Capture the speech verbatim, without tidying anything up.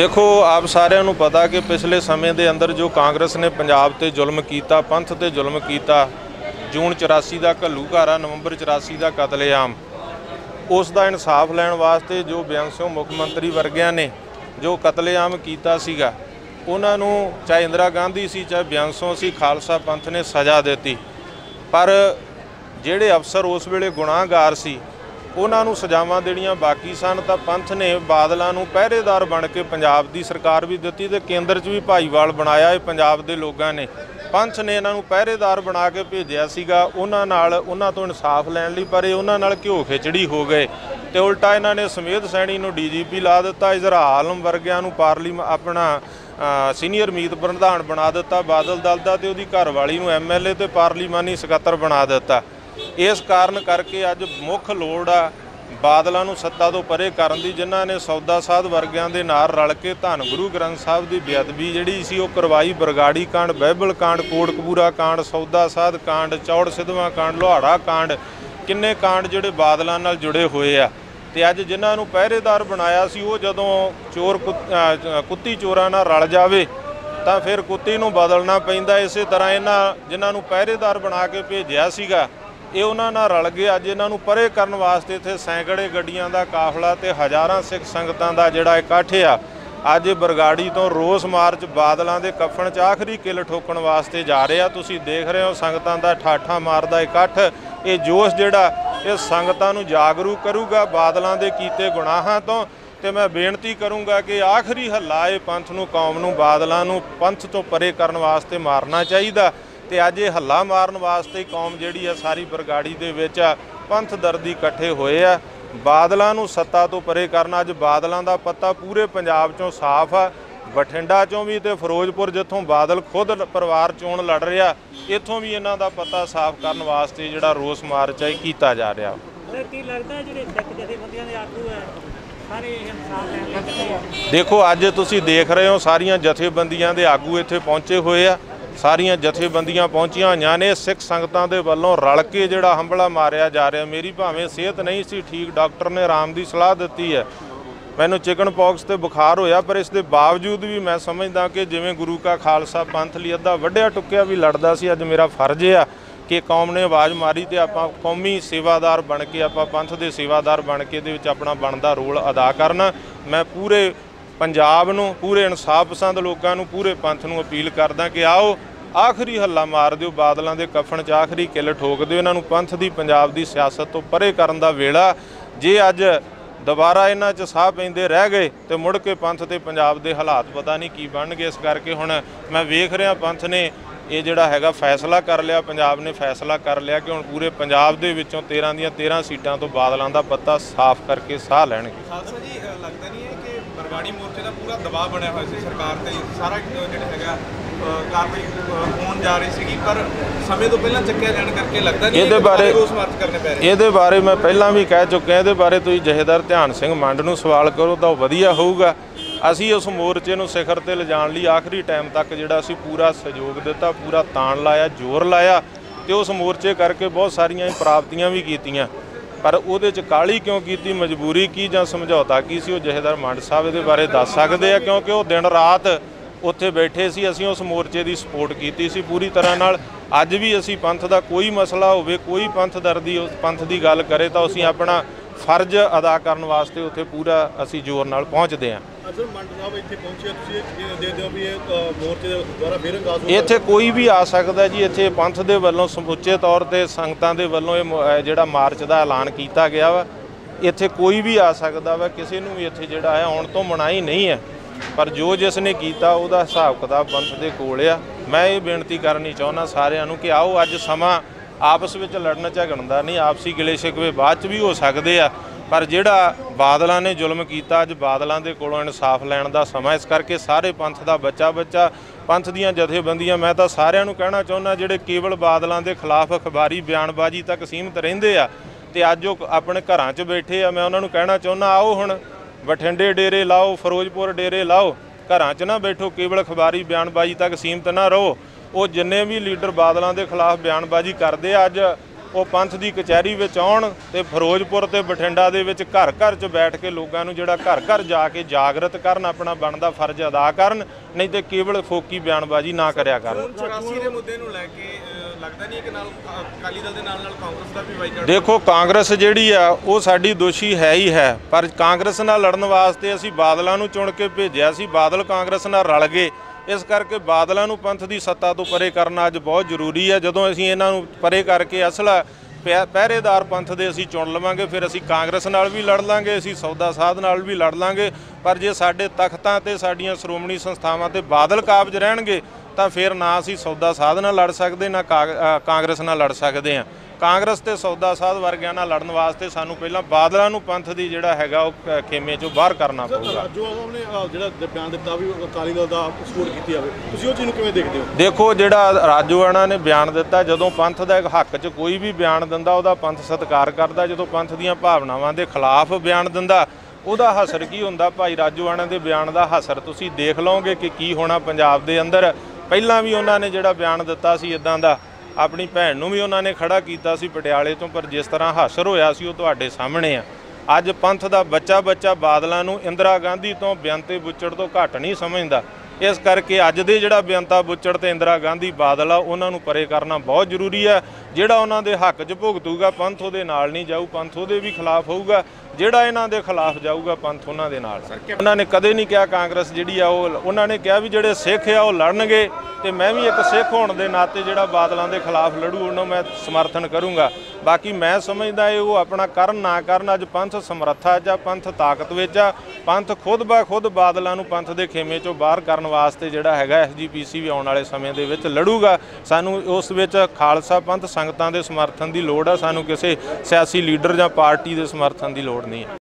देखो आप सारिਆਂ ਨੂੰ पता कि पिछले समय के अंदर जो कांग्रेस ने पंजाब ते जुल्म किया, पंथ ते जुल्म किया, जून चौरासी का घल्लूघारा, नवंबर चौरासी का कतलेआम, उसका इंसाफ लैण वास्ते जो बेअंत सिंह मुख मंत्री वर्गिया ने जो कतलेआम किया सीगा, उन्होंने चाहे इंदिरा गांधी सी चाहे बेअंत सिंह सी, खालसा पंथ ने सज़ा दी। पर जिहड़े अफसर उस वेले गुनाहगार सी उन्होंने सजावां देनियां बाकी सन, तो पंथ ने बादलों को पहरेदार बन के पंजाब की सरकार भी दी तो केंद्र च भी भाईवाल बनाया है। पंजाब के लोगों ने पंथ ने इन्हों पहरेदार बना के भेजा सीगा उन्होंने तो इंसाफ लैण लई, पर उन्होंने नाल घिओ खिचड़ी हो गए तो उल्टा इन्होंने समੇਧ सैनी को डी जी पी ला दिता, इजहार आलम वर्गियां नूं पार्लीमेंट अपना सीनियर मीत प्रधान बना दिता बादल दल का, तो उहदी घरवाली नूं एम एल ए तो पार्लीमानी सकत्तर बना दिता। इस कारण करके अज मुख लोड़ आ बादलों नूं सत्ता तो परे करन दी, जिन्हां ने सौदा साध वर्गियां दे नाल रल के धन गुरु ग्रंथ साहिब की बेअदबी जिहड़ी सी ओह करवाई। बरगाड़ी कांड, बाइबल कांड, कोटकपूरा कांड, सौदा साध कांड, चौड़ सिद्धवां कांड, लोहाड़ा कांड, किन्ने कांड जिहड़े बादलों नाल जुड़े हुए आ। ते अज जिन्हां नूं पहरेदार बनाया सी ओह जदों चोर कुत्ती चोरां नाल रल जावे तां फिर कुत्ती नूं बदलना पैंदा। इसे तरह इन्हां जिन्हां नूं पहरेदार बना के भेजिया सीगा ये उन्हां नाल रल गए। अज इन्हां नूं परे करन वास्ते इत्थे सैकड़े गड्डियां दा काफला ते हज़ारां सिख संगतां दा जिहड़ा इकट्ठ आ, अज बरगाड़ी तो रोस मार्च बादलों के कफन च आखिरी किल ठोकण वास्ते जा रहे। तुसीं देख रहे हो संगतां दा ठाठा मारदा इकट्ठ। ये जोश जिहड़ा ये संगतां नूं जागरूक करूगा बादलों के कीते गुनाहां तो। ते मैं बेनती करूँगा कि आखिरी हल्ला ये पंथ नूं कौम नूं बादलों नूं पंथ तो परे करन वास्ते मारना चाहिए। तो अज ये हल्ला मारन वास्ते कौम जिहड़ी है सारी बरगाड़ी दे विच पंथ दर्दी इकट्ठे होए आ बादलों नूं सत्ता तो परे करना। अज बादलों का पत्ता पूरे पंजाब चों साफ आ, बठिंडा चों भी तो फिरोजपुर जिथों बादल खुद परिवार चोण लड़ रहा इत्थों भी इन्हां दा पत्ता साफ करन वास्ते जिहड़ा रोस मार्च है कीता जा रहा। देखो अज तुसीं देख रहे हो सारियां जथेबंदियां दे आगू इत्थे पहुंचे हुए आ, सारियां जथेबंदियां पहुंचियां होईयां ने सिख संगतां दे वल्लों रल के जिहड़ा हमला मारिया जा रहा। मेरी भावें सेहत नहीं सी ठीक, डॉक्टर ने आराम की सलाह दी है, मैनूं चिकन पॉक्स ते बुखार होया, पर इस दे बावजूद भी मैं समझदा कि जिवें गुरु का खालसा पंथ लई अद्धा वड्डिया टुक्किया भी लड़दा सी, अज मेरा फर्ज है कि कौम ने आवाज़ मारी तो आपां कौमी सेवादार बन के आपां पंथ दे सेवादार बन के दे विच अपना बनदा रोल अदा करना। मैं पूरे पंजाब नूं, पूरे इंसाफ पसंद लोगों नूं, पूरे पंथ नूं अपील करदा कि आओ आखिरी हल्ला मार दिओ बादलों के कफन च आखिरी किल ठोक दिओ। इन्हां नूं पंथ दी पंजाब दी सियासत तो परे करन दा वेला। जे अज दोबारा इन्हां च साह पैंदे रह गए तो मुड़ के पंथ ते पंजाब दे हालात पता नहीं की बनणगे। इस करके हुण मैं वेख रहा पंथ ने ये जिहड़ा हैगा फैसला कर लिया, पंजाब ने फैसला कर लिया कि हुण पूरे पंजाब दे विचों तेरह दीआं तेरह सीटां तो बादलों का पत्ता साफ करके साह लैणगे। खालसा जी लगता नहीं है कि बरगाड़ी मोर्चे का पूरा दबाव बनया हुआ सी सरकार ते सारा जिहड़ा हैगा कार्रवाई होण जा रही सी, पर समय तो पहला चक्किया जाण करके लगता नहीं इहदे बारे रोस मार्च करने पै रहे। इहदे बारे मैं पहलां भी कह चुका, इहदे बारे तुसीं जथेदार ध्यान सिंह मंड नूं सवाल करो तो वधिया होऊगा। असी उस मोर्चे नूं सिखर ते लिजाण लई आखिरी टाइम तक जिहड़ा असी पूरा सहयोग दिता, पूरा ताण लाया, जोर लाया, तो उस मोर्चे करके बहुत सारियां प्राप्तियां भी कीतियां, पर उहदे च काहली क्यों कीती, मजबूरी की जां समझौता की सी, वो जथेदार मंड साहब इहदे बारे दस सकदे आ, क्योंकि वो दिन रात उत्थे बैठे सी। असीं उस मोर्चे की सपोर्ट की सी पूरी तरह नाल। अज भी असीं पंथ का कोई मसला होवे, कोई पंथ दर्दी उस पंथ की गल करे तो असीं अपना फर्ज अदा करन वास्ते उत्थे पूरा असीं जोर नाल पहुँचते हैं। इत्थे कोई भी आ सकता जी, इत्थे पंथ दे वल्लों समुचे तौर पर संगतां दे वल्लों ये जिहड़ा मार्च का ऐलान किया गया वा, इत्थे कोई भी आ सकता वा, किसी नूं भी इत्थे जिहड़ा है आउण तो मनाही नहीं है, पर जो जिसने किया उहदा हिसाब किताब पंथ दे कोल आ। मैं ये बेनती करनी चाहुंदा सारिआं नूं कि आओ अज समा आपस में लड़न झगड़न दा नहीं, आपसी गिले शिकवे बाद च भी हो सकते आ, पर जिहड़ा बादलों ने जुल्म किया अज बादलों के कोलों इंसाफ लैण दा समा। इस करके सारे पंथ का बच्चा बच्चा पंथ दीआं जथेबंदियां मैं तो सारिआं नूं कहना चाहुंदा जिहड़े केवल बादलों के खिलाफ अखबारी बयानबाजी तक सीमित रहिंदे आ ते अज वो अपने घरां च बैठे आ, मैं उन्हां नूं कहना चाहुंदा आओ हुण बठिंडे डेरे लाओ, फिरोजपुर डेरे लाओ, घरां च ना बैठो, केवल अखबारी बयानबाजी तक सीमित ना रहो। वो जिन्ने भी लीडर बादलों के खिलाफ बयानबाजी करते अज ਉਹ ਪੰਥ ਦੀ ਕਚਹਿਰੀ ਵਿੱਚ ਆਉਣ ਤੇ ਫਿਰੋਜ਼ਪੁਰ ਤੇ ਬਠਿੰਡਾ ਦੇ ਵਿੱਚ ਘਰ ਘਰ 'ਚ ਬੈਠ ਕੇ ਲੋਕਾਂ ਨੂੰ ਜਿਹੜਾ ਘਰ ਘਰ ਜਾ ਕੇ ਜਾਗਰਤ ਕਰਨ, ਆਪਣਾ ਬਣਦਾ ਫਰਜ਼ ਅਦਾ ਕਰਨ, ਨਹੀਂ ਤੇ ਕੇਵਲ ਫੋਕੀ ਬਿਆਨਬਾਜ਼ੀ ਨਾ ਕਰਿਆ ਕਰਨ। ਚੁਰਾਸੀ ਦੇ ਮੁੱਦੇ ਨੂੰ ਲੈ ਕੇ ਲੱਗਦਾ ਨਹੀਂ ਕਿ ਨਾਲ ਅਕਾਲੀ ਦਲ ਦੇ ਨਾਲ ਨਾਲ ਕਾਂਗਰਸ ਦਾ ਵੀ ਬਾਈਕਾਟ। ਦੇਖੋ, ਕਾਂਗਰਸ ਜਿਹੜੀ ਆ ਉਹ ਸਾਡੀ ਦੋਸ਼ੀ ਹੈ ਹੀ ਹੈ, ਪਰ ਕਾਂਗਰਸ ਨਾਲ ਲੜਨ ਵਾਸਤੇ ਅਸੀਂ ਬਾਦਲਾਂ ਨੂੰ ਚੁਣ ਕੇ ਭੇਜਿਆ ਸੀ। ਬਾਦਲ ਕਾਂਗਰਸ ਨਾਲ ਰਲ ਗਏ, ਇਸ ਕਰਕੇ ਬਾਦਲਾਂ ਨੂੰ ਪੰਥ ਦੀ ਸੱਤਾ ਤੋਂ ਪਰੇ ਕਰਨਾ ਅੱਜ ਬਹੁਤ ਜ਼ਰੂਰੀ ਹੈ। ਜਦੋਂ ਅਸੀਂ ਇਹਨਾਂ ਨੂੰ ਪਰੇ ਕਰਕੇ ਅਸਲਾ ਪਹਿਰੇਦਾਰ ਪੰਥ ਦੇ ਅਸੀਂ ਚੁਣ ਲਵਾਂਗੇ, ਫਿਰ ਅਸੀਂ ਕਾਂਗਰਸ ਨਾਲ ਵੀ ਲੜ ਲਾਂਗੇ, ਅਸੀਂ ਸੌਦਾ ਸਾਧ ਨਾਲ ਵੀ ਲੜ ਲਾਂਗੇ। ਪਰ ਜੇ ਸਾਡੇ ਤਖਤਾਂ ਤੇ ਸਾਡੀਆਂ ਸ਼੍ਰੋਮਣੀ ਸੰਸਥਾਵਾਂ ਤੇ ਬਾਦਲ ਕਾਬਜ ਰਹਿਣਗੇ ਤਾਂ ਫਿਰ ਨਾ ਅਸੀਂ ਸੌਦਾ ਸਾਧ ਨਾਲ ਲੜ ਸਕਦੇ, ਨਾ ਕਾਂਗਰਸ ਨਾਲ ਲੜ ਸਕਦੇ ਹਾਂ। ਕਾਂਗਰਸ ਤੇ ਸੌਦਾ ਸਾਧ ਵਰਗਿਆਂ ਨਾਲ ਲੜਨ ਵਾਸਤੇ ਸਾਨੂੰ ਪਹਿਲਾਂ ਬਾਦਲਾਂ ਨੂੰ ਪੰਥ ਦੀ ਜਿਹੜਾ ਹੈਗਾ ਉਹ ਖੇਮੇ ਚੋਂ ਬਾਹਰ ਕਰਨਾ ਪਊਗਾ। ਜੋ ਉਹਨੇ ਜਿਹੜਾ ਬਿਆਨ ਦਿੱਤਾ ਵੀ ਅਕਾਲੀ ਦਲ ਦਾ ਸਪੋਰਟ ਕੀਤੀ ਜਾਵੇ, ਤੁਸੀਂ ਉਹ ਚੀਜ਼ ਨੂੰ ਕਿਵੇਂ ਦੇਖਦੇ ਹੋ? ਦੇਖੋ, ਜਿਹੜਾ ਰਾਜੋਆਣਾ ਨੇ ਬਿਆਨ ਦਿੱਤਾ, ਜਦੋਂ ਪੰਥ ਦਾ ਇੱਕ ਹੱਕ 'ਚ ਕੋਈ ਵੀ ਬਿਆਨ ਦਿੰਦਾ ਉਹਦਾ ਪੰਥ ਸਤਿਕਾਰ ਕਰਦਾ, ਜਦੋਂ ਪੰਥ ਦੀਆਂ ਭਾਵਨਾਵਾਂ ਦੇ ਖਿਲਾਫ ਬਿਆਨ ਦਿੰਦਾ ਉਹਦਾ ਹਸਰ ਕੀ ਹੁੰਦਾ। ਭਾਈ ਰਾਜੋਆਣਾ ਦੇ ਬਿਆਨ ਦਾ ਹਸਰ ਤੁਸੀਂ ਦੇਖ ਲਓਗੇ ਕਿ ਕੀ ਹੋਣਾ ਪੰਜਾਬ ਦੇ ਅੰਦਰ। ਪਹਿਲਾਂ ਵੀ ਉਹਨਾਂ ਨੇ ਜਿਹੜਾ ਬਿਆਨ ਦਿੱਤਾ ਸੀ ਇੱਦਾਂ ਦਾ, ਆਪਣੀ ਭੈਣ ਨੂੰ ਵੀ ਉਹਨਾਂ ਨੇ ਖੜਾ ਕੀਤਾ ਸੀ ਪਟਿਆਲੇ ਤੋਂ, ਪਰ ਜਿਸ ਤਰ੍ਹਾਂ ਹਸਰ ਹੋਇਆ ਸੀ ਉਹ ਤੁਹਾਡੇ ਸਾਹਮਣੇ ਆ। ਅੱਜ ਪੰਥ ਦਾ ਬੱਚਾ ਬੱਚਾ ਬਾਦਲਾਂ ਨੂੰ ਇੰਦਰਾ ਗਾਂਧੀ ਤੋਂ ਬੇਅੰਤੇ ਬੁੱਚੜ ਤੋਂ ਘੱਟ ਨਹੀਂ ਸਮਝਦਾ। ਇਸ ਕਰਕੇ ਅੱਜ ਦੇ ਜਿਹੜਾ ਬੇਅੰਤਾ ਬੁੱਚੜ ਤੇ ਇੰਦਰਾ ਗਾਂਧੀ ਬਾਦਲ ਆ ਉਹਨਾਂ ਨੂੰ ਪਰੇ ਕਰਨਾ ਬਹੁਤ ਜ਼ਰੂਰੀ ਹੈ। ਜਿਹੜਾ ਉਹਨਾਂ ਦੇ ਹੱਕ 'ਚ ਭੁਗਤੂਗਾ ਪੰਥ ਉਹਦੇ ਨਾਲ ਨਹੀਂ ਜਾਊ, ਪੰਥ ਉਹਦੇ ਵੀ ਖਿਲਾਫ ਹੋਊਗਾ। ਜਿਹੜਾ ਇਹਨਾਂ ਦੇ ਖਿਲਾਫ ਜਾਊਗਾ ਪੰਥ ਉਹਨਾਂ ਦੇ ਨਾਲ। ਉਹਨਾਂ ਨੇ ਕਦੇ ਨਹੀਂ ਕਿਹਾ ਕਾਂਗਰਸ ਜਿਹੜੀ ਆ ਉਹ, ਉਹਨਾਂ ਨੇ ਕਿਹਾ ਵੀ ਜਿਹੜੇ ਸਿੱਖ ਆ ਉਹ ਲੜਨਗੇ ਤੇ ਮੈਂ ਵੀ ਇੱਕ ਸਿੱਖ ਹੋਣ ਦੇ ਨਾਤੇ ਜਿਹੜਾ ਬਾਦਲਾਂ ਦੇ ਖਿਲਾਫ ਲੜੂ ਉਹਨੂੰ ਮੈਂ ਸਮਰਥਨ ਕਰੂੰਗਾ। ਬਾਕੀ ਮੈਂ ਸਮਝਦਾ ਇਹ ਉਹ ਆਪਣਾ ਕਰਨ ਨਾ ਕਰਨ, ਅੱਜ ਪੰਥ ਸਮਰੱਥਾ 'ਚ ਆ, ਪੰਥ ਤਾਕਤ ਵਿੱਚ ਆ। ਪੰਥ ਖੁਦ ਬਾ ਖੁਦ ਬਾਦਲਾਂ ਨੂੰ ਪੰਥ ਦੇ ਖੇਮੇ 'ਚੋਂ ਬਾਹਰ ਕਰਨ ਵਾਸਤੇ ਜਿਹੜਾ ਹੈਗਾ ਐਸ ਜੀ ਪੀ ਸੀ ਵੀ ਆਉਣ ਵਾਲੇ ਸਮੇਂ ਦੇ ਵਿੱਚ ਲੜੂਗਾ। ਸਾਨੂੰ ਉਸ ਵਿੱਚ ਖਾਲਸਾ ਪੰਥ ਸੰਗਤਾਂ ਦੇ ਸਮਰਥਨ ਦੀ ਲੋੜ ਆ, ਸਾਨੂੰ ਕਿਸੇ ਸਿਆਸੀ ਲੀਡਰ ਜਾਂ ਪਾਰਟੀ ਦੇ ਸਮਰਥਨ ਦੀ ਲੋੜ ਨਹੀਂ ਹੈ।